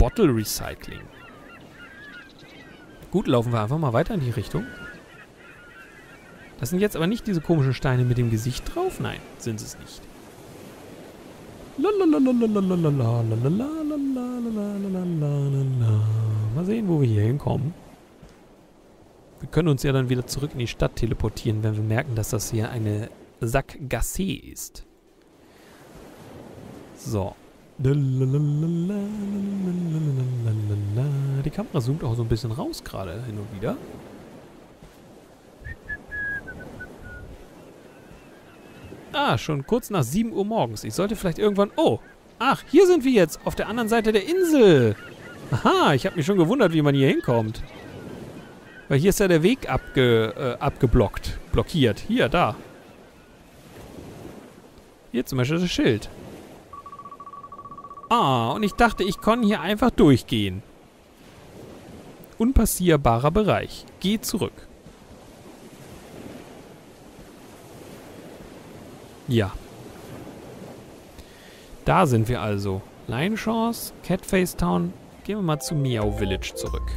Bottle Recycling. Gut, laufen wir einfach mal weiter in die Richtung. Das sind jetzt aber nicht diese komischen Steine mit dem Gesicht drauf. Nein, sind es nicht. Mal sehen, wo wir hier hinkommen. Wir können uns ja dann wieder zurück in die Stadt teleportieren, wenn wir merken, dass das hier eine Sackgasse ist. So. Die Kamera zoomt auch so ein bisschen raus gerade hin und wieder. Ah, schon kurz nach 7 Uhr morgens. Ich sollte vielleicht irgendwann... Oh, ach, hier sind wir jetzt, auf der anderen Seite der Insel. Aha, ich habe mich schon gewundert, wie man hier hinkommt. Weil hier ist ja der Weg abgeblockt. Blockiert. Hier, da. Hier zum Beispiel das Schild. Ah, und ich dachte, ich kann hier einfach durchgehen. Unpassierbarer Bereich. Geh zurück. Ja. Da sind wir also. Lion Shores, Catface Town. Gehen wir mal zu Meow Village zurück.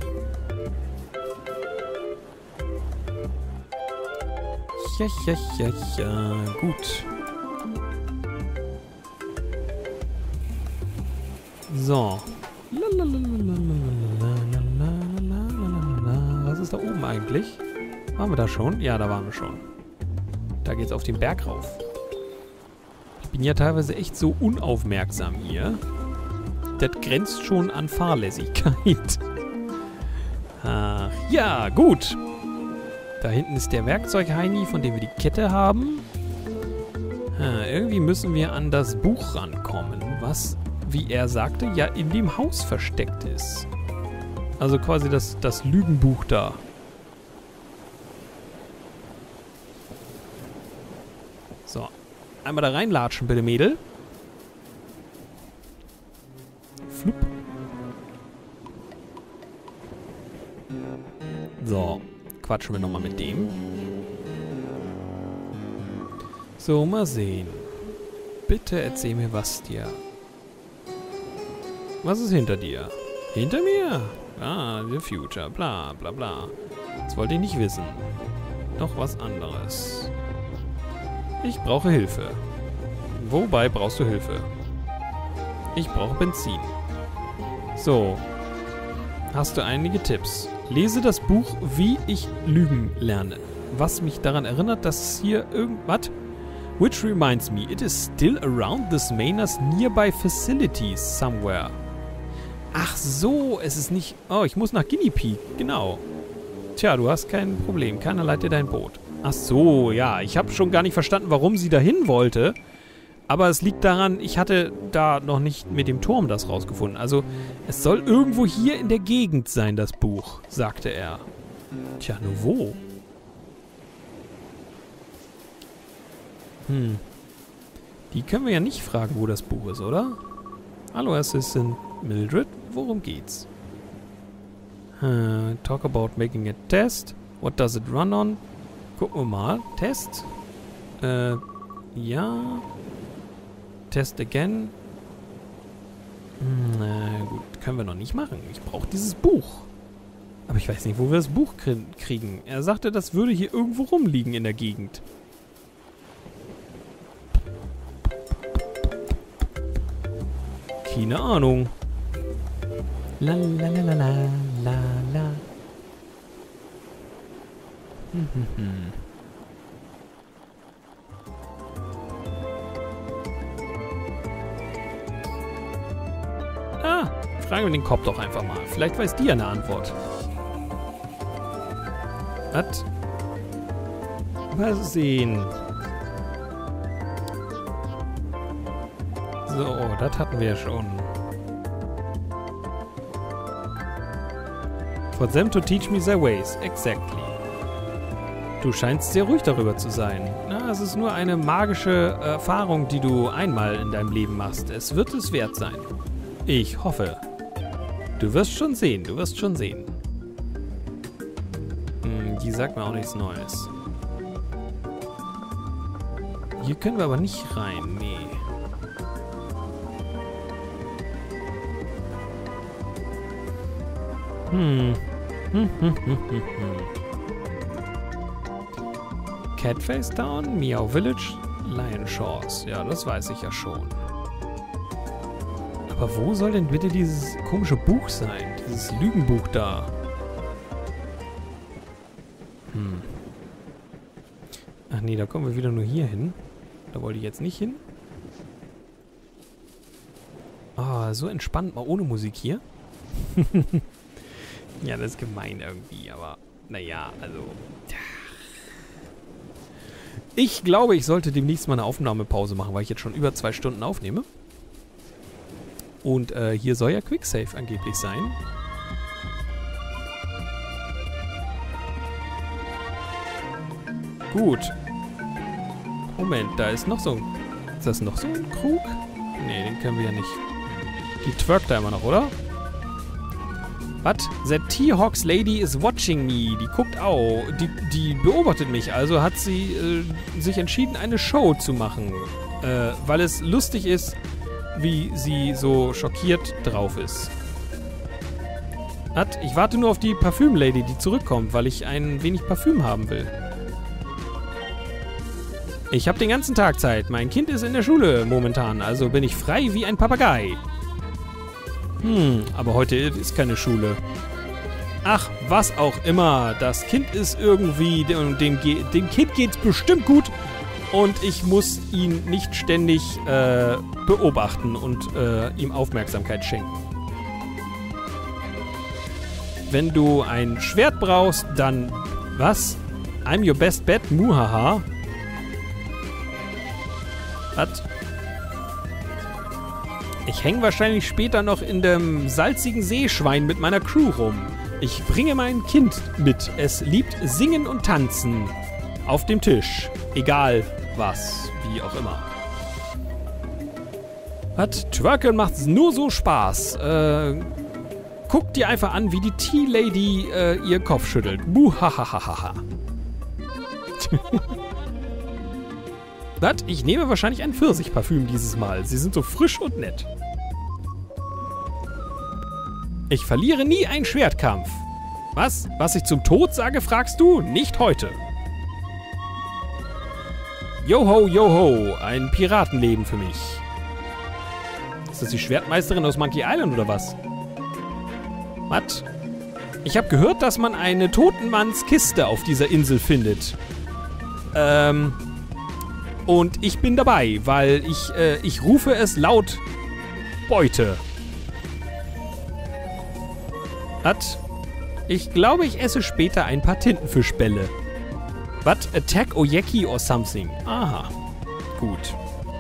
Ja. Gut. So. Was ist da oben eigentlich? Waren wir da schon? Ja, da waren wir schon. Da geht's auf den Berg rauf. Ich bin ja teilweise echt so unaufmerksam hier. Das grenzt schon an Fahrlässigkeit. Ach, ja, gut. Da hinten ist der Werkzeugheini, von dem wir die Kette haben. Irgendwie müssen wir an das Buch rankommen, was, wie er sagte, ja in dem Haus versteckt ist. Also quasi das Lügenbuch da. So. Einmal da reinlatschen, bitte, Mädel. Flup. So. Quatschen wir nochmal mit dem. So, mal sehen. Bitte erzähl mir, was dir... Was ist hinter dir? Hinter mir? Ah, the future. Bla, bla, bla. Das wollte ich nicht wissen. Noch was anderes. Ich brauche Hilfe. Wobei brauchst du Hilfe? Ich brauche Benzin. So. Hast du einige Tipps? Lese das Buch Wie ich lügen lerne. Was mich daran erinnert, dass hier irgendwas... Which reminds me, it is still around this Manor's nearby facilities somewhere. Ach so, es ist nicht... Oh, ich muss nach Guinea Peak. Genau. Tja, du hast kein Problem. Keiner leiht dir dein Boot. Ach so, ja. Ich habe schon gar nicht verstanden, warum sie dahin wollte. Aber es liegt daran, ich hatte da noch nicht mit dem Turm das rausgefunden. Also, es soll irgendwo hier in der Gegend sein, das Buch, sagte er. Tja, nur wo? Die können wir ja nicht fragen, wo das Buch ist, oder? Hallo, Assistant Mildred. Worum geht's? Talk about making a test. What does it run on? Gucken wir mal. Test? Ja... Test again. Gut, können wir noch nicht machen. Ich brauche dieses Buch. Aber ich weiß nicht, wo wir das Buch kriegen. Er sagte, das würde hier irgendwo rumliegen in der Gegend. Keine Ahnung. La la la la la la la. Ah, fragen wir den Kopf doch einfach mal. Vielleicht weiß die ja eine Antwort. Was? Mal sehen. So, das hatten wir schon. For them to teach me their ways. Exactly. Du scheinst sehr ruhig darüber zu sein. Na, es ist nur eine magische Erfahrung, die du einmal in deinem Leben machst. Es wird es wert sein. Ich hoffe. Du wirst schon sehen, du wirst schon sehen. Die sagt mir auch nichts Neues. Hier können wir aber nicht rein, nee. Catface Town, Meow Village, Lion Shores. Ja, das weiß ich ja schon. Aber wo soll denn bitte dieses komische Buch sein? Dieses Lügenbuch da. Ach nee, da kommen wir wieder nur hier hin. Da wollte ich jetzt nicht hin. Ah, so entspannt, mal ohne Musik hier. Ja, das ist gemein irgendwie, aber naja, also... Ich glaube, ich sollte demnächst mal eine Aufnahmepause machen, weil ich jetzt schon über 2 Stunden aufnehme. Und hier soll ja Quicksave angeblich sein. Gut. Moment, da ist noch so ein... Ist das noch so ein Krug? Nee, den können wir ja nicht. Die twerkt da immer noch, oder? Was? The T-Hawks Lady is watching me. Die guckt auch. Die beobachtet mich. Also hat sie sich entschieden, eine Show zu machen. Weil es lustig ist, wie sie so schockiert drauf ist. Was? Ich warte nur auf die Parfüm-Lady, die zurückkommt, weil ich ein wenig Parfüm haben will. Ich habe den ganzen Tag Zeit. Mein Kind ist in der Schule momentan, also bin ich frei wie ein Papagei. Aber heute ist keine Schule. Ach, was auch immer. Das Kind ist irgendwie... Dem Kind geht's bestimmt gut. Und ich muss ihn nicht ständig beobachten und ihm Aufmerksamkeit schenken. Wenn du ein Schwert brauchst, dann... Was? I'm your best bet, muhaha. Was? Ich hänge wahrscheinlich später noch in dem salzigen Seeschwein mit meiner Crew rum. Ich bringe mein Kind mit. Es liebt Singen und Tanzen. Auf dem Tisch. Egal was. Wie auch immer. Was? Twerken macht nur so Spaß. Guck dir einfach an, wie die Tea-Lady ihr Kopf schüttelt. Buhahahaha. Was? Ich nehme wahrscheinlich ein Pfirsichparfüm dieses Mal. Sie sind so frisch und nett. Ich verliere nie einen Schwertkampf. Was? Was ich zum Tod sage, fragst du? Nicht heute. Joho, joho. Ein Piratenleben für mich. Ist das die Schwertmeisterin aus Monkey Island oder was? Was? Ich habe gehört, dass man eine Totenmannskiste auf dieser Insel findet. Und ich bin dabei, weil ich rufe es laut Beute. Was? Ich glaube, ich esse später ein paar Tintenfischbälle. Was? Attack Oyeki or something. Aha. Gut.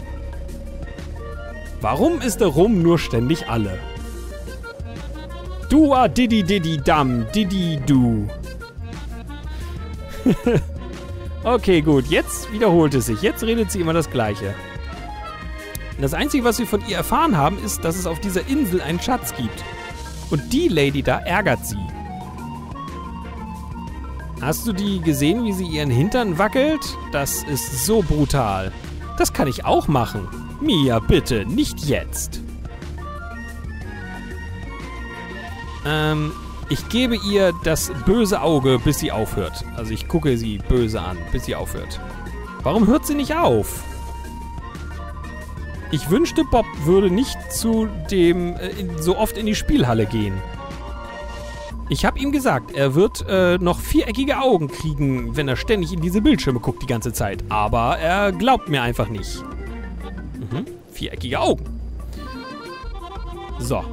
Warum ist der Rum nur ständig alle? Dua didi didi dam didi du. Okay, gut. Jetzt wiederholt es sich. Jetzt redet sie immer das Gleiche. Das Einzige, was wir von ihr erfahren haben, ist, dass es auf dieser Insel einen Schatz gibt. Und die Lady da ärgert sie. Hast du die gesehen, wie sie ihren Hintern wackelt? Das ist so brutal. Das kann ich auch machen. Mia, bitte, nicht jetzt. Ich gebe ihr das böse Auge, bis sie aufhört. Also ich gucke sie böse an, bis sie aufhört. Warum hört sie nicht auf? Ich wünschte, Bob würde nicht zu dem so oft in die Spielhalle gehen. Ich habe ihm gesagt, er wird noch viereckige Augen kriegen, wenn er ständig in diese Bildschirme guckt die ganze Zeit. Aber er glaubt mir einfach nicht. Viereckige Augen. So.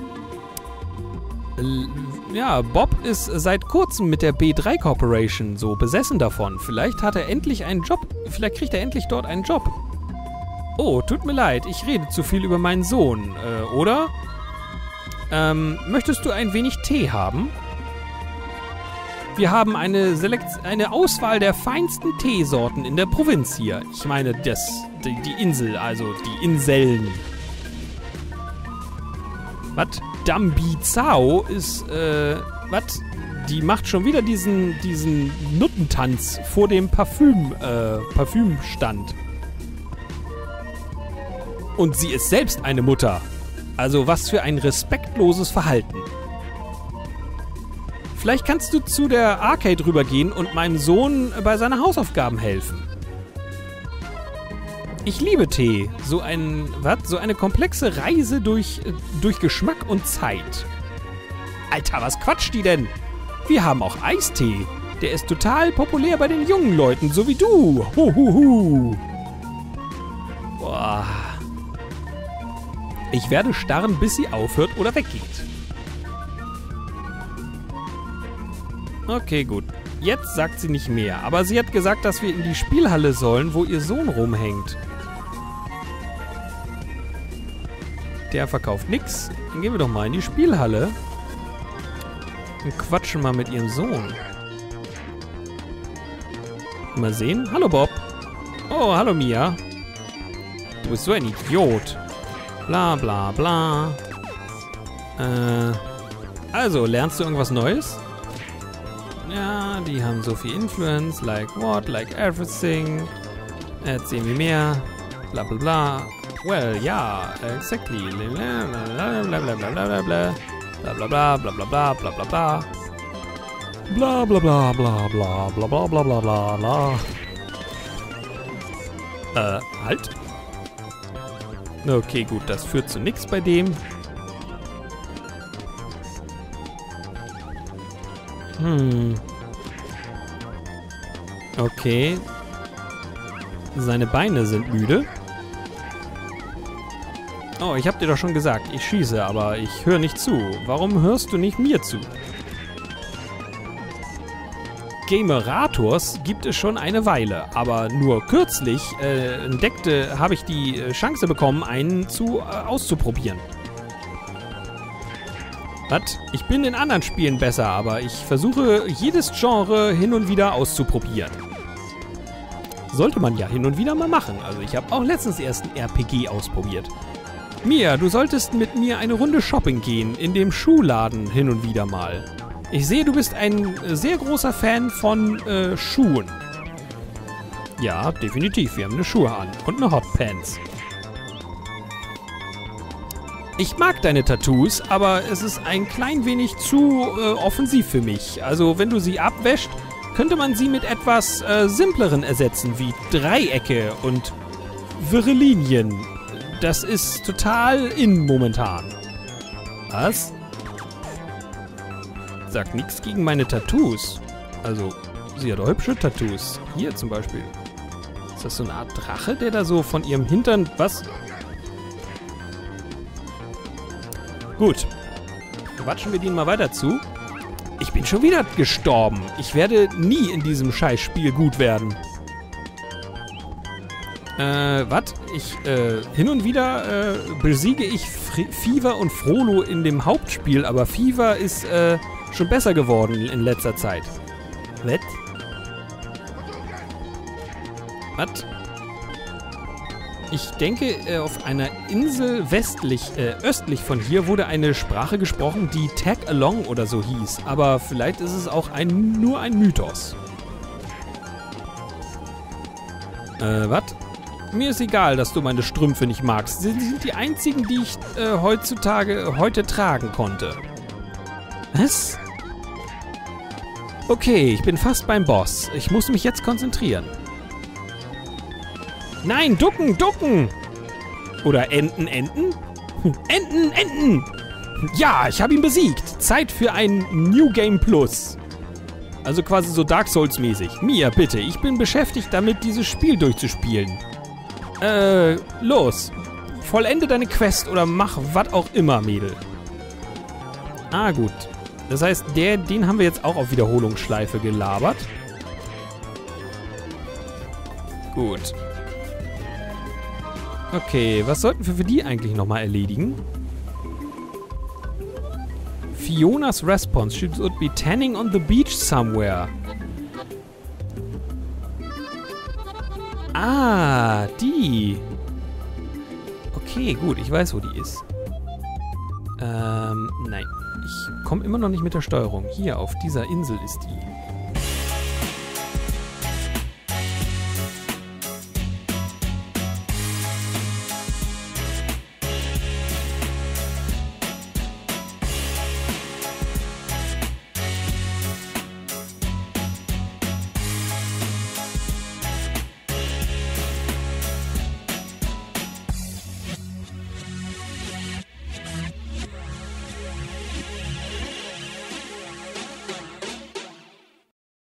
Ja, Bob ist seit kurzem mit der B3 Corporation so besessen davon. Vielleicht hat er endlich einen Job. Vielleicht kriegt er endlich dort einen Job. Oh, tut mir leid, ich rede zu viel über meinen Sohn, oder? Möchtest du ein wenig Tee haben? Wir haben eine Auswahl der feinsten Teesorten in der Provinz hier. Ich meine, die Insel, also die Inseln. Was? Dambizao ist, was? Die macht schon wieder diesen Nuttentanz vor dem Parfümstand. Und sie ist selbst eine Mutter. Also was für ein respektloses Verhalten. Vielleicht kannst du zu der Arcade rübergehen und meinem Sohn bei seinen Hausaufgaben helfen. Ich liebe Tee. So eine komplexe Reise durch Geschmack und Zeit. Alter, was quatscht die denn? Wir haben auch Eistee. Der ist total populär bei den jungen Leuten, so wie du. Huhuhu. Boah. Ich werde starren, bis sie aufhört oder weggeht. Okay, gut. Jetzt sagt sie nicht mehr. Aber sie hat gesagt, dass wir in die Spielhalle sollen, wo ihr Sohn rumhängt. Der verkauft nichts. Dann gehen wir doch mal in die Spielhalle. Und quatschen mal mit ihrem Sohn. Mal sehen. Hallo Bob. Oh, hallo Mia. Du bist so ein Idiot. Bla bla bla. Also, lernst du irgendwas Neues? Ja, die haben so viel Influence. Like what? Like everything. Erzählen wir mehr. Bla bla bla. Well, ja, exactly. Bla bla bla bla bla bla. Bla bla bla bla bla bla bla bla bla. Bla bla bla bla bla bla bla bla bla bla bla. Halt. Okay, gut, das führt zu nichts bei dem. Okay. Seine Beine sind müde. Oh, ich hab dir doch schon gesagt, ich schieße, aber ich höre nicht zu. Warum hörst du nicht mir zu? Gamerators gibt es schon eine Weile, aber nur kürzlich habe ich die Chance bekommen, einen auszuprobieren. Was? Ich bin in anderen Spielen besser, aber ich versuche jedes Genre hin und wieder auszuprobieren. Sollte man ja hin und wieder mal machen. Also ich habe auch letztens erst ein RPG ausprobiert. Mia, du solltest mit mir eine Runde shopping gehen, in dem Schuhladen hin und wieder mal. Ich sehe, du bist ein sehr großer Fan von Schuhen. Ja, definitiv. Wir haben eine Schuhe an und eine Hotpants. Ich mag deine Tattoos, aber es ist ein klein wenig zu offensiv für mich. Also, wenn du sie abwäscht, könnte man sie mit etwas simpleren ersetzen, wie Dreiecke und wirre Linien. Das ist total in momentan. Was? Sagt nichts gegen meine Tattoos. Also, sie hat auch hübsche Tattoos. Hier zum Beispiel. Ist das so eine Art Drache, der da so von ihrem Hintern... Was? Gut. Quatschen wir den mal weiter zu. Ich bin schon wieder gestorben. Ich werde nie in diesem Scheißspiel gut werden. Was? Hin und wieder besiege ich Fever und Frollo in dem Hauptspiel, aber Fever ist schon besser geworden in letzter Zeit. Was? Was? Ich denke, auf einer Insel östlich von hier wurde eine Sprache gesprochen, die Tag Along oder so hieß. Aber vielleicht ist es auch nur ein Mythos. Was? Mir ist egal, dass du meine Strümpfe nicht magst. Sie sind die einzigen, die ich heute tragen konnte. Was? Okay, ich bin fast beim Boss. Ich muss mich jetzt konzentrieren. Nein, ducken, ducken! Oder Enten, Enten? Enten, Enten! Ja, ich habe ihn besiegt. Zeit für ein New Game Plus. Also quasi so Dark Souls mäßig. Mia, bitte, ich bin beschäftigt damit, dieses Spiel durchzuspielen. Los. Vollende deine Quest oder mach was auch immer, Mädel. Ah, gut. Das heißt, den haben wir jetzt auch auf Wiederholungsschleife gelabert. Gut. Okay, was sollten wir für die eigentlich nochmal erledigen? Fiona's response should be tanning on the beach somewhere. Ah, die. Okay, gut, ich weiß, wo die ist. Nein. Ich komme immer noch nicht mit der Steuerung. Hier, auf dieser Insel ist die.